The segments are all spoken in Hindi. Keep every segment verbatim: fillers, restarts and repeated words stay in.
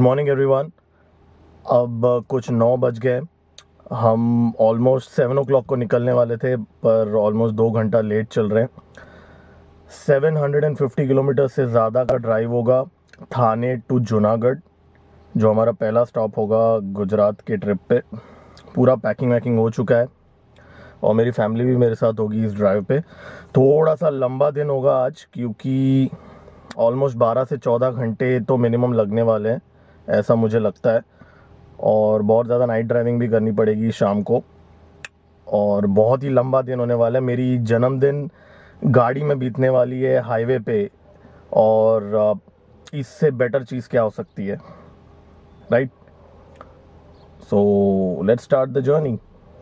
Morning everyone. अब कुछ नौ बज गए। हम ऑलमोस्ट सेवन ओ क्लॉक को निकलने वाले थे, पर ऑलमोस्ट दो घंटा लेट चल रहे हैं। Seven hundred and fifty kilometre से ज़्यादा का ड्राइव होगा थाने टू जूनागढ़, जो हमारा पहला स्टॉप होगा गुजरात के ट्रिप पे। पूरा पैकिंग वैकिंग हो चुका है और मेरी फैमिली भी मेरे साथ होगी इस ड्राइव पे। थोड़ा सा लंबा दिन होगा आज, क्योंकि ऑलमोस्ट बारह से चौदह घंटे तो मिनिमम लगने वाले हैं, ऐसा मुझे लगता है। और बहुत ज़्यादा नाइट ड्राइविंग भी करनी पड़ेगी शाम को, और बहुत ही लंबा दिन होने वाला है। मेरी जन्मदिन गाड़ी में बीतने वाली है हाईवे पे, और इससे बेटर चीज़ क्या हो सकती है, right? So let's start the journey.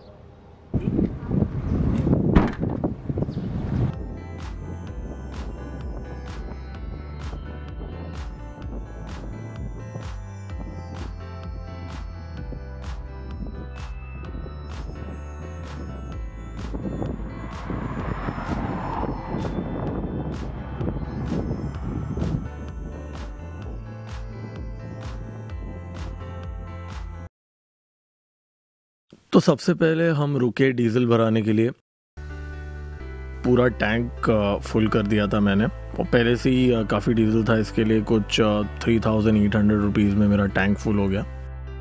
तो सबसे पहले हम रुके डीजल भराने के लिए। पूरा टैंक फुल कर दिया था मैंने, और पहले से ही काफ़ी डीजल था, इसके लिए कुछ three thousand eight hundred rupees में मेरा टैंक फुल हो गया।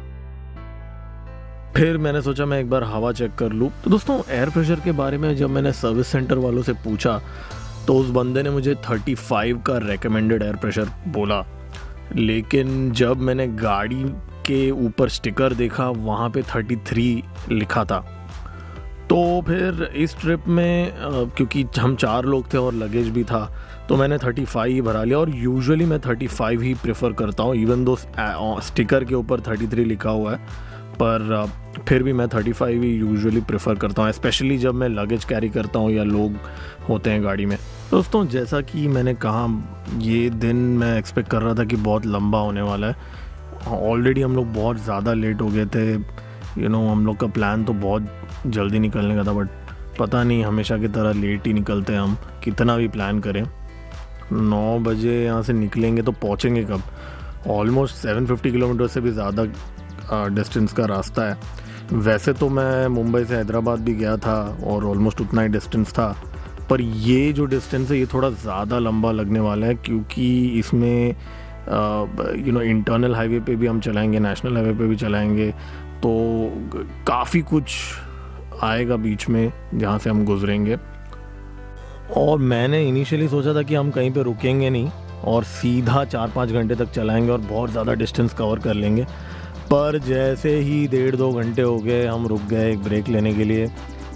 फिर मैंने सोचा मैं एक बार हवा चेक कर लूँ। तो दोस्तों, एयर प्रेशर के बारे में जब मैंने सर्विस सेंटर वालों से पूछा तो उस बंदे ने मुझे थर्टी फाइव का रेकमेंडेड एयर प्रेशर बोला, लेकिन जब मैंने गाड़ी के ऊपर स्टिकर देखा वहाँ पे थर्टी थ्री लिखा था। तो फिर इस ट्रिप में क्योंकि हम चार लोग थे और लगेज भी था, तो मैंने थर्टी फाइव ही भरा लिया। और यूजुअली मैं थर्टी फाइव ही प्रेफर करता हूँ, इवन दो स्टिकर के ऊपर थर्टी थ्री लिखा हुआ है, पर फिर भी मैं थर्टी फाइव ही यूजुअली प्रेफर करता हूँ, स्पेशली जब मैं लगेज कैरी करता हूँ या लोग होते हैं गाड़ी में। दोस्तों, जैसा कि मैंने कहा, ये दिन मैं एक्सपेक्ट कर रहा था कि बहुत लंबा होने वाला है। ऑलरेडी हम लोग बहुत ज़्यादा लेट हो गए थे। यू नो हम लोग का प्लान तो बहुत जल्दी निकलने का था, बट पता नहीं हमेशा की तरह लेट ही निकलते हैं हम, कितना भी प्लान करें। नौ बजे यहाँ से निकलेंगे तो पहुँचेंगे कब? ऑलमोस्ट सेवन फिफ्टी किलोमीटर से भी ज़्यादा डिस्टेंस का रास्ता है। वैसे तो मैं मुंबई से हैदराबाद भी गया था और ऑलमोस्ट उतना ही डिस्टेंस था, पर ये जो डिस्टेंस है ये थोड़ा ज़्यादा लंबा लगने वाला है, क्योंकि इसमें यू नो इंटरनल हाईवे पे भी हम चलाएंगे, नेशनल हाईवे पे भी चलाएंगे, तो काफ़ी कुछ आएगा बीच में जहाँ से हम गुजरेंगे। और मैंने इनिशियली सोचा था कि हम कहीं पे रुकेंगे नहीं और सीधा चार पाँच घंटे तक चलाएंगे और बहुत ज़्यादा डिस्टेंस कवर कर लेंगे, पर जैसे ही डेढ़ दो घंटे हो गए हम रुक गए एक ब्रेक लेने के लिए।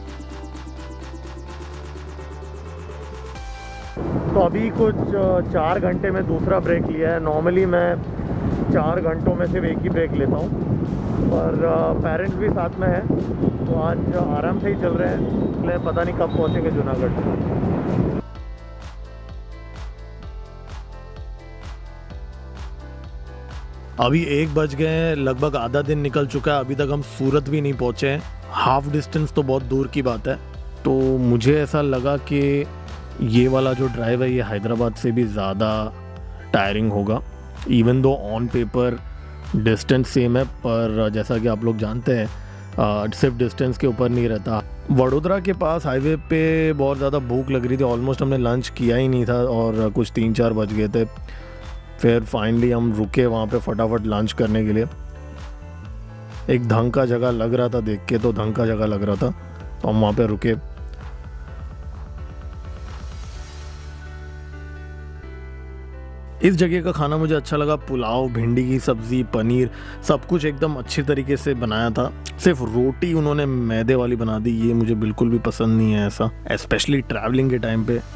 तो अभी कुछ चार घंटे में दूसरा ब्रेक लिया है। नॉर्मली मैं चार घंटों में सिर्फ एक ही ब्रेक लेता हूँ, पर पेरेंट्स भी साथ में है, तो आज आराम से ही चल रहे हैं, इसलिए पता नहीं कब पहुँचेंगे जूनागढ़। अभी एक बज गए हैं, लगभग आधा दिन निकल चुका है, अभी तक हम सूरत भी नहीं पहुँचे हैं। हाफ डिस्टेंस तो बहुत दूर की बात है। तो मुझे ऐसा लगा कि ये वाला जो ड्राइव है ये हैदराबाद से भी ज़्यादा टायरिंग होगा, even though on paper distance same है, पर जैसा कि आप लोग जानते हैं सिर्फ डिस्टेंस के ऊपर नहीं रहता। वडोदरा के पास हाईवे पे बहुत ज़्यादा भूख लग रही थी, ऑलमोस्ट हमने लंच किया ही नहीं था और कुछ तीन चार बज गए थे। फिर फाइनली हम रुके वहाँ पे फटाफट लंच करने के लिए। एक ढंग का जगह लग रहा था, देख के तो ढंग का जगह लग रहा था, तो हम वहाँ पे रुके। इस जगह का खाना मुझे अच्छा लगा। पुलाव, भिंडी की सब्ज़ी, पनीर, सब कुछ एकदम अच्छी तरीके से बनाया था। सिर्फ रोटी उन्होंने मैदे वाली बना दी, ये मुझे बिल्कुल भी पसंद नहीं है ऐसा, स्पेशली ट्रैवलिंग के टाइम पे।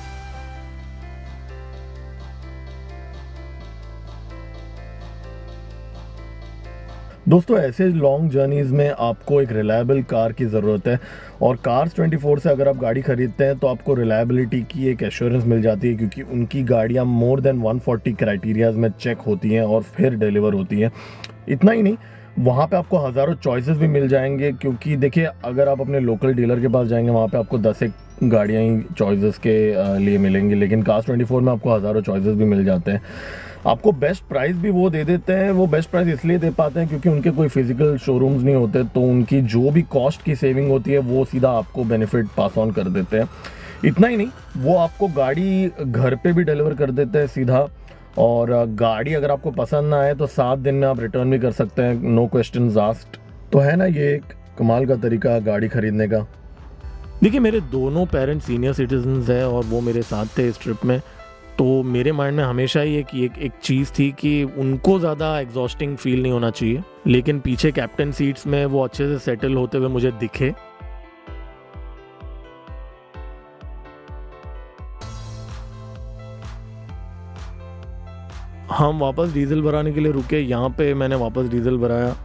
दोस्तों, ऐसे लॉन्ग जर्नीज़ में आपको एक रिलायबल कार की ज़रूरत है, और कार्स ट्वेंटी फोर से अगर आप गाड़ी ख़रीदते हैं तो आपको रिलायबिलिटी की एक एश्योरेंस मिल जाती है, क्योंकि उनकी गाड़ियाँ more than one forty criterias में चेक होती हैं और फिर डिलीवर होती हैं। इतना ही नहीं, वहाँ पे आपको हज़ारों चॉइसेस भी मिल जाएंगे, क्योंकि देखिए अगर आप अपने लोकल डीलर के पास जाएंगे वहाँ पे आपको दस एक गाड़ियाँ ही चॉइसेस के लिए मिलेंगी, लेकिन कार्स ट्वेंटी फोर में आपको हज़ारों चॉइसेस भी मिल जाते हैं। आपको बेस्ट प्राइस भी वो दे देते हैं। वो बेस्ट प्राइस इसलिए दे पाते हैं क्योंकि उनके कोई फिजिकल शोरूम्स नहीं होते, तो उनकी जो भी कॉस्ट की सेविंग होती है वो सीधा आपको बेनिफिट पास ऑन कर देते हैं। इतना ही नहीं, वो आपको गाड़ी घर पे भी डिलीवर कर देते हैं सीधा, और गाड़ी अगर आपको पसंद ना आए तो सात दिन में आप रिटर्न भी कर सकते हैं, नो क्वेश्चंस आस्क्ड। तो है ना ये एक कमाल का तरीका गाड़ी खरीदने का। देखिए मेरे दोनों पेरेंट्स सीनियर सिटीजन्स हैं और वो मेरे साथ थे इस ट्रिप में, तो मेरे माइंड में हमेशा ही एक एक, एक चीज़ थी कि उनको ज़्यादा एग्जॉस्टिंग फील नहीं होना चाहिए, लेकिन पीछे कैप्टन सीट्स में वो अच्छे से सेटल होते हुए मुझे दिखे। हम वापस डीजल भराने के लिए रुके, यहाँ पे मैंने वापस डीजल भराया।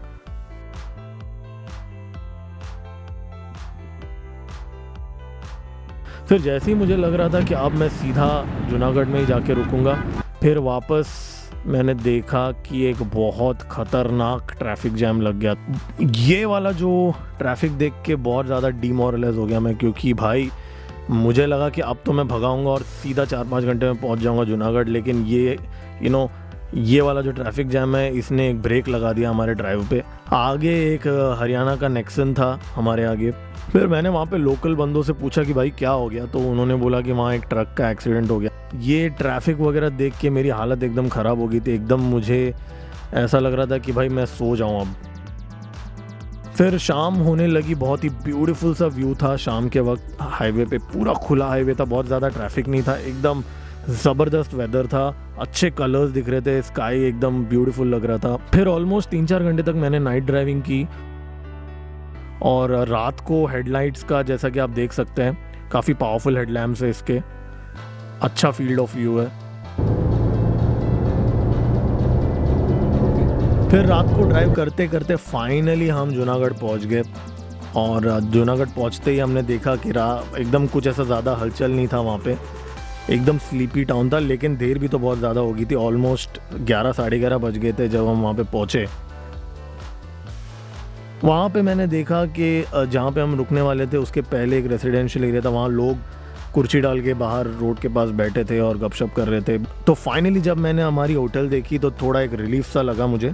फिर जैसे ही मुझे लग रहा था कि अब मैं सीधा जूनागढ़ में ही जाके रुकूंगा, फिर वापस मैंने देखा कि एक बहुत ख़तरनाक ट्रैफिक जैम लग गया। ये वाला जो ट्रैफिक देख के बहुत ज़्यादा डीमोरलाइज हो गया मैं, क्योंकि भाई मुझे लगा कि अब तो मैं भगाऊंगा और सीधा चार पाँच घंटे में पहुंच जाऊंगा जूनागढ़, लेकिन ये यू नो ये वाला जो ट्रैफिक जैम है इसने एक ब्रेक लगा दिया हमारे ड्राइव पे। आगे एक हरियाणा का नेक्सन था हमारे आगे। फिर मैंने वहाँ पे लोकल बंदों से पूछा कि भाई क्या हो गया, तो उन्होंने बोला कि वहाँ एक ट्रक का एक्सीडेंट हो गया। ये ट्रैफिक वगैरह देख के मेरी हालत एकदम ख़राब हो गई थी, एकदम मुझे ऐसा लग रहा था कि भाई मैं सो जाऊँ अब। फिर शाम होने लगी, बहुत ही ब्यूटीफुल सा व्यू था शाम के वक्त हाईवे पे, पूरा खुला हाईवे था, बहुत ज़्यादा ट्रैफिक नहीं था, एकदम ज़बरदस्त वेदर था, अच्छे कलर्स दिख रहे थे, स्काई एकदम ब्यूटीफुल लग रहा था। फिर ऑलमोस्ट तीन चार घंटे तक मैंने नाइट ड्राइविंग की, और रात को हेडलाइट्स का जैसा कि आप देख सकते हैं काफ़ी पावरफुल हेडलैम्प्स है इसके, अच्छा फील्ड ऑफ व्यू है। फिर रात को ड्राइव करते करते फाइनली हम जूनागढ़ पहुंच गए, और जूनागढ़ पहुंचते ही हमने देखा कि रात एकदम कुछ ऐसा ज़्यादा हलचल नहीं था वहाँ पे, एकदम स्लीपी टाउन था, लेकिन देर भी तो बहुत ज़्यादा हो गई थी, ऑलमोस्ट ग्यारह साढ़े ग्यारह बज गए थे जब हम वहाँ पे पहुँचे। वहाँ पे मैंने देखा कि जहाँ पे हम रुकने वाले थे उसके पहले एक रेजिडेंशियल एरिया था, वहाँ लोग कुर्सी डाल के बाहर रोड के पास बैठे थे और गपशप कर रहे थे। तो फाइनली जब मैंने हमारी होटल देखी तो थोड़ा एक रिलीफ सा लगा मुझे।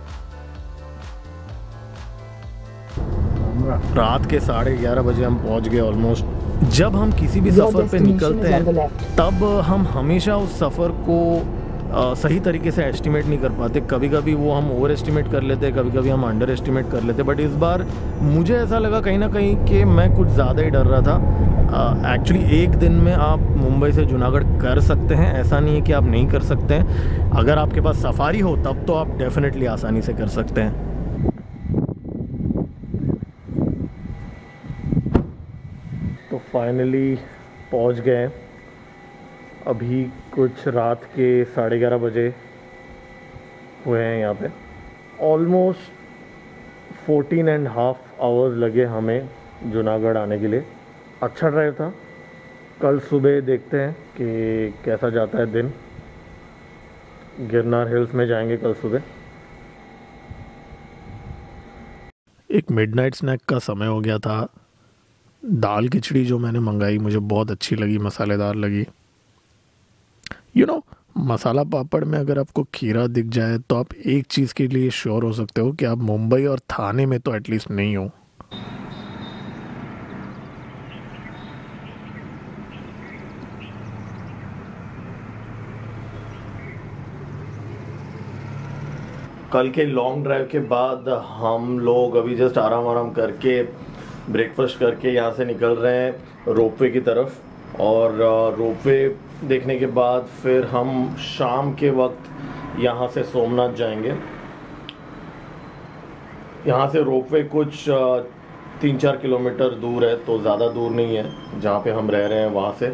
रात के साढ़े ग्यारह बजे हम पहुँच गए ऑलमोस्ट। जब हम किसी भी सफ़र पे निकलते हैं तब हम हमेशा उस सफ़र को आ, सही तरीके से एस्टिमेट नहीं कर पाते, कभी कभी वो हम ओवर एस्टिमेट कर लेते हैं, कभी कभी हम अंडर एस्टिमेट कर लेते हैं। बट इस बार मुझे ऐसा लगा कहीं ना कहीं कि मैं कुछ ज़्यादा ही डर रहा था। एक्चुअली एक दिन में आप मुंबई से जूनागढ़ कर सकते हैं, ऐसा नहीं है कि आप नहीं कर सकते हैं। अगर आपके पास सफारी हो तब तो आप डेफिनेटली आसानी से कर सकते हैं। तो फाइनली पहुंच गए, अभी कुछ रात के साढ़े ग्यारह बजे हुए हैं यहाँ पे। Almost fourteen and half hours लगे हमें जूनागढ़ आने के लिए। अच्छा ड्राइव था। कल सुबह देखते हैं कि कैसा जाता है दिन। गिरनार हिल्स में जाएंगे कल सुबह। एक मिडनाइट स्नैक का समय हो गया था। दाल खिचड़ी जो मैंने मंगाई मुझे बहुत अच्छी लगी, मसालेदार लगी। यू नो मसाला पापड़ में अगर आपको खीरा दिख जाए तो आप एक चीज़ के लिए श्योर हो सकते हो कि आप मुंबई और थाने में तो एटलीस्ट नहीं हो। कल के लॉन्ग ड्राइव के बाद हम लोग अभी जस्ट आराम आराम करके ब्रेकफास्ट करके यहाँ से निकल रहे हैं रोपवे की तरफ। और रोपवे देखने के बाद फिर हम शाम के वक्त यहाँ से सोमनाथ जाएंगे। यहाँ से रोपवे कुछ तीन चार किलोमीटर दूर है, तो ज़्यादा दूर नहीं है जहाँ पे हम रह रहे हैं वहाँ से।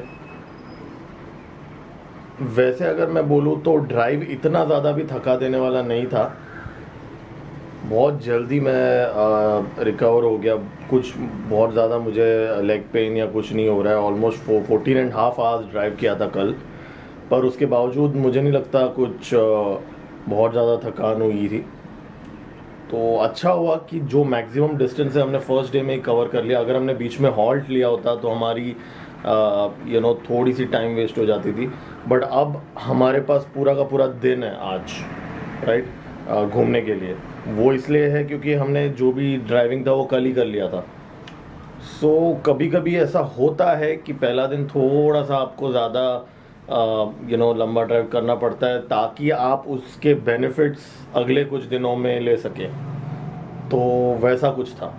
वैसे अगर मैं बोलूँ तो ड्राइव इतना ज़्यादा भी थका देने वाला नहीं था, बहुत जल्दी मैं रिकवर हो गया। कुछ बहुत ज़्यादा मुझे लेग पेन या कुछ नहीं हो रहा है। Almost four fourteen and half hours drive किया था कल, पर उसके बावजूद मुझे नहीं लगता कुछ बहुत ज़्यादा थकान हुई थी। तो अच्छा हुआ कि जो मैक्सिमम डिस्टेंस है हमने फर्स्ट डे में ही कवर कर लिया। अगर हमने बीच में हॉल्ट लिया होता तो हमारी यू नो थोड़ी सी टाइम वेस्ट हो जाती थी। बट अब हमारे पास पूरा का पूरा दिन है आज, राइट, घूमने के लिए। वो इसलिए है क्योंकि हमने जो भी ड्राइविंग था वो कल ही कर लिया था। सो so, कभी कभी ऐसा होता है कि पहला दिन थोड़ा सा आपको ज़्यादा यू नो लंबा ड्राइव करना पड़ता है ताकि आप उसके बेनिफिट्स अगले कुछ दिनों में ले सकें। तो वैसा कुछ था।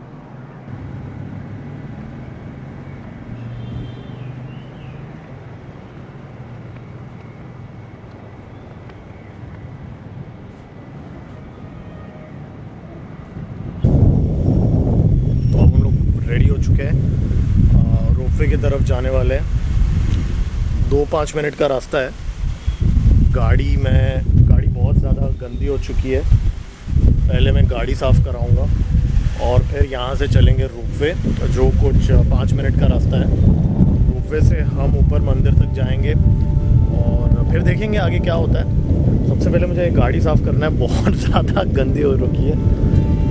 तो अब हम लोग रेडी हो चुके हैं, रोपवे की तरफ जाने वाले हैं। दो पाँच मिनट का रास्ता है। गाड़ी में गाड़ी बहुत ज़्यादा गंदी हो चुकी है। पहले मैं गाड़ी साफ़ कराऊंगा और फिर यहाँ से चलेंगे रोपवे, जो कुछ पाँच मिनट का रास्ता है। रोपवे से हम ऊपर मंदिर तक जाएंगे और फिर देखेंगे आगे क्या होता है। सबसे पहले मुझे गाड़ी साफ़ करना है, बहुत ज़्यादा गंदी हो रखी है।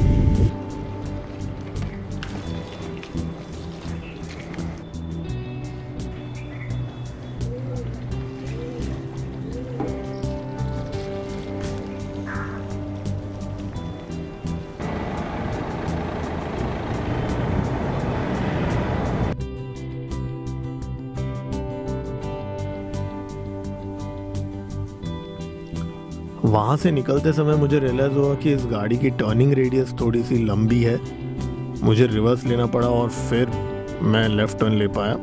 वहाँ से निकलते समय मुझे रियलाइज़ हुआ कि इस गाड़ी की टर्निंग रेडियस थोड़ी सी लंबी है। मुझे रिवर्स लेना पड़ा और फिर मैं लेफ़्ट टर्न ले पाया।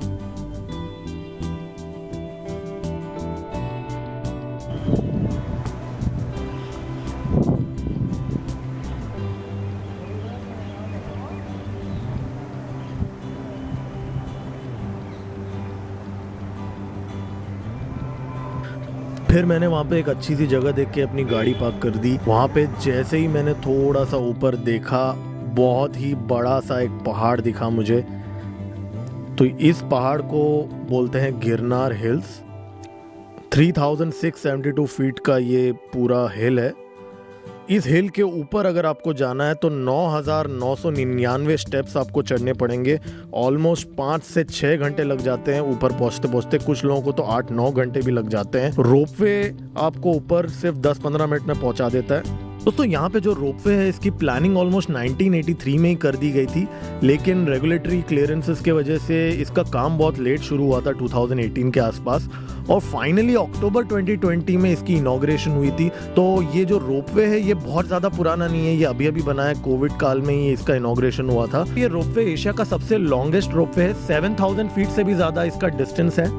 फिर मैंने वहाँ पे एक अच्छी सी जगह देख के अपनी गाड़ी पार्क कर दी। वहाँ पे जैसे ही मैंने थोड़ा सा ऊपर देखा, बहुत ही बड़ा सा एक पहाड़ दिखा मुझे। तो इस पहाड़ को बोलते हैं Girnar hills. Three thousand six seventy two feet का ये पूरा हिल है। इस हिल के ऊपर अगर आपको जाना है तो नौ हज़ार नौ सौ निन्यानवे स्टेप्स आपको चढ़ने पड़ेंगे। ऑलमोस्ट पाँच से छः घंटे लग जाते हैं ऊपर पहुंचते पहुंचते। कुछ लोगों को तो आठ नौ घंटे भी लग जाते हैं। रोपवे आपको ऊपर सिर्फ दस पंद्रह मिनट में पहुंचा देता है। दोस्तों यहाँ पे जो रोपवे है इसकी planning almost nineteen eighty three में ही कर दी गई थी, लेकिन रेगुलेटरी क्लियरेंसेस के वजह से इसका काम बहुत लेट शुरू हुआ था टू थाउजेंड एटीन के आसपास, और फाइनली अक्टूबर ट्वेंटी ट्वेंटी में इसकी इनॉग्रेशन हुई थी। तो ये जो रोपवे है ये बहुत ज़्यादा पुराना नहीं है, ये अभी अभी बना है। कोविड काल में ही इसका इनॉग्रेशन हुआ था। ये रोपवे एशिया का सबसे लॉन्गेस्ट रोपवे है। सेवन थाउजेंड फीट से भी ज़्यादा इसका डिस्टेंस है।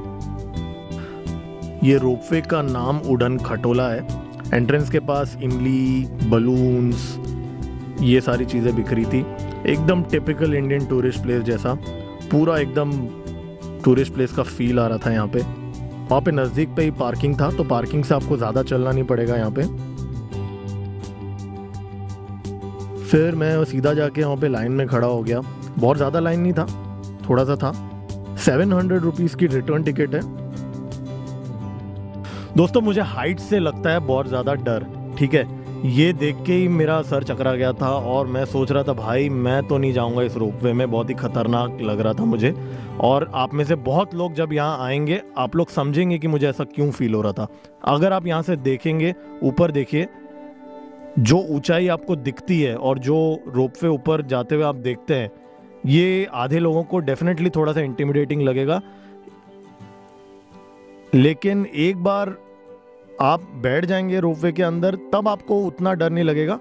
ये रोपवे का नाम उड़न खटोला है। एंट्रेंस के पास इमली, बलून्स, ये सारी चीज़ें बिखरी थी। एकदम टिपिकल इंडियन टूरिस्ट प्लेस जैसा, पूरा एकदम टूरिस्ट प्लेस का फील आ रहा था यहाँ पे। वहाँ पे नज़दीक पे ही पार्किंग था, तो पार्किंग से आपको ज़्यादा चलना नहीं पड़ेगा यहाँ पे। फिर मैं सीधा जाके वहाँ पे लाइन में खड़ा हो गया। बहुत ज़्यादा लाइन नहीं था, थोड़ा सा था। सेवन हंड्रेड रुपीज़ की रिटर्न टिकट है। दोस्तों मुझे हाइट से लगता है बहुत ज़्यादा डर, ठीक है। ये देख के ही मेरा सर चकरा गया था और मैं सोच रहा था भाई मैं तो नहीं जाऊंगा इस रोपवे में, बहुत ही खतरनाक लग रहा था मुझे। और आप में से बहुत लोग जब यहाँ आएंगे आप लोग समझेंगे कि मुझे ऐसा क्यों फील हो रहा था। अगर आप यहाँ से देखेंगे, ऊपर देखिए, जो ऊंचाई आपको दिखती है और जो रोपवे ऊपर जाते हुए आप देखते हैं, ये आधे लोगों को डेफिनेटली थोड़ा सा इंटिमिडेटिंग लगेगा, लेकिन एक बार आप बैठ जाएंगे रोपवे के अंदर तब आपको उतना डर नहीं लगेगा।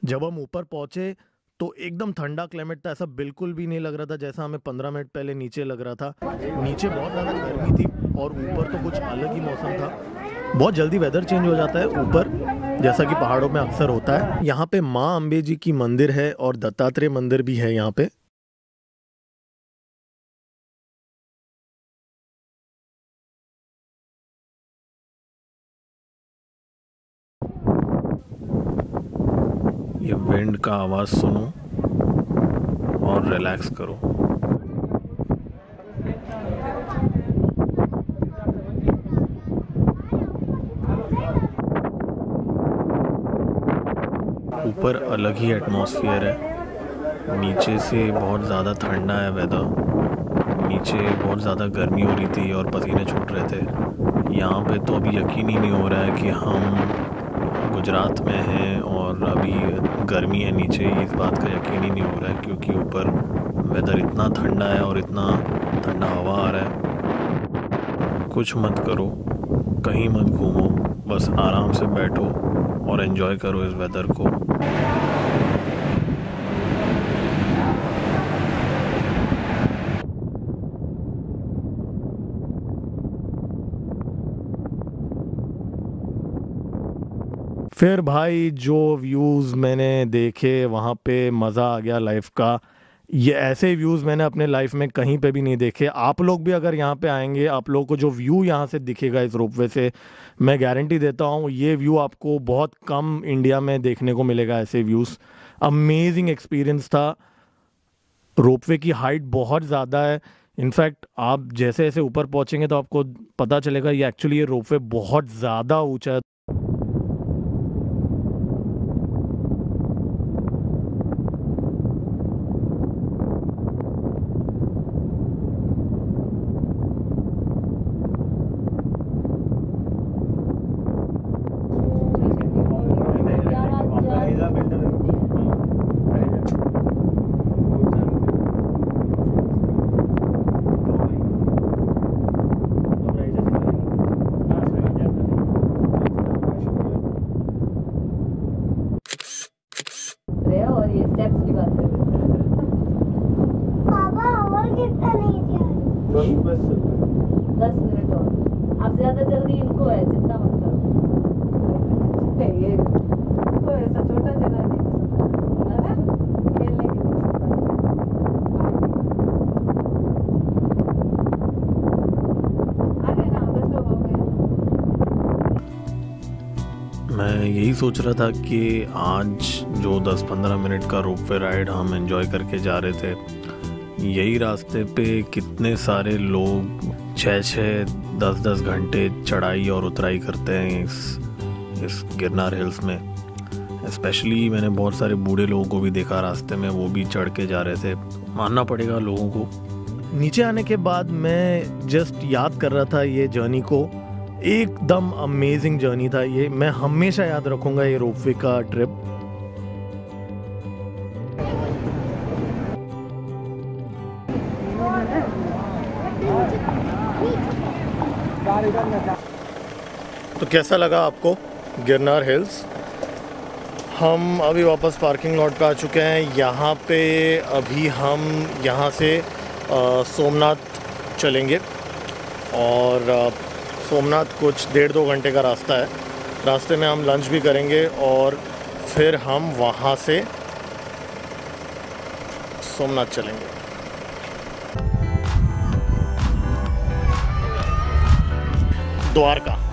जब हम ऊपर पहुंचे तो एकदम ठंडा क्लाइमेट था, ऐसा बिल्कुल भी नहीं लग रहा था जैसा हमें पंद्रह मिनट पहले नीचे लग रहा था। नीचे बहुत ज़्यादा गर्मी थी और ऊपर तो कुछ अलग ही मौसम था। बहुत जल्दी वेदर चेंज हो जाता है ऊपर, जैसा कि पहाड़ों में अक्सर होता है। यहाँ पे माँ अम्बे जी की मंदिर है और दत्तात्रेय मंदिर भी है यहाँ पे। ये विंड का आवाज़ सुनो और रिलैक्स करो। ऊपर अलग ही एटमॉस्फेयर है, नीचे से बहुत ज़्यादा ठंडा है वेदर। नीचे बहुत ज़्यादा गर्मी हो रही थी और पसीने छूट रहे थे। यहाँ पे तो अभी यकीन ही नहीं हो रहा है कि हम गुजरात में हैं और अभी गर्मी है नीचे। इस बात का यकीन ही नहीं हो रहा है क्योंकि ऊपर वेदर इतना ठंडा है और इतना ठंडा हवा आ रहा है। कुछ मत करो, कहीं मत घूमो, बस आराम से बैठो और एंजॉय करो इस वेदर को। फिर भाई जो व्यूज़ मैंने देखे वहाँ पे मज़ा आ गया लाइफ का। ये ऐसे व्यूज़ मैंने अपने लाइफ में कहीं पे भी नहीं देखे। आप लोग भी अगर यहाँ पे आएंगे, आप लोगों को जो व्यू यहाँ से दिखेगा इस रोपवे से, मैं गारंटी देता हूँ ये व्यू आपको बहुत कम इंडिया में देखने को मिलेगा। ऐसे व्यूज़ अमेजिंग एक्सपीरियंस था। रोपवे की हाइट बहुत ज़्यादा है। इनफैक्ट आप जैसे जैसे ऊपर पहुँचेंगे तो आपको पता चलेगा ये एक्चुअली ये रोपवे बहुत ज़्यादा ऊँचा है। और ये स्टेप्स की बात कर रहे थे। पापा और कितना नहीं चाहिए? बस दस मिनट और। अब ज्यादा जल्दी इनको है, जितना मत करो। ये तो ऐसा छोटा चला नहीं है ना, खेलने के लिए। आगे ना उधर तो हो गया। मैं यही सोच रहा था कि आज जो दस पंद्रह मिनट का रोपवे राइड हम एंजॉय करके जा रहे थे, यही रास्ते पे कितने सारे लोग छः छः दस दस घंटे चढ़ाई और उतराई करते हैं इस इस गिरनार हिल्स में। स्पेशली मैंने बहुत सारे बूढ़े लोगों को भी देखा रास्ते में, वो भी चढ़ के जा रहे थे। मानना पड़ेगा लोगों को। नीचे आने के बाद मैं जस्ट याद कर रहा था ये जर्नी को। एकदम अमेजिंग जर्नी था ये, मैं हमेशा याद रखूंगा ये रोपवे का ट्रिप। तो कैसा लगा आपको गिरनार हिल्स? हम अभी वापस पार्किंग लॉट पे आ चुके हैं। यहाँ पे अभी हम यहाँ से आ, सोमनाथ चलेंगे और आ, सोमनाथ कुछ डेढ़ दो घंटे का रास्ता है। रास्ते में हम लंच भी करेंगे और फिर हम वहाँ से सोमनाथ चलेंगे। द्वारका।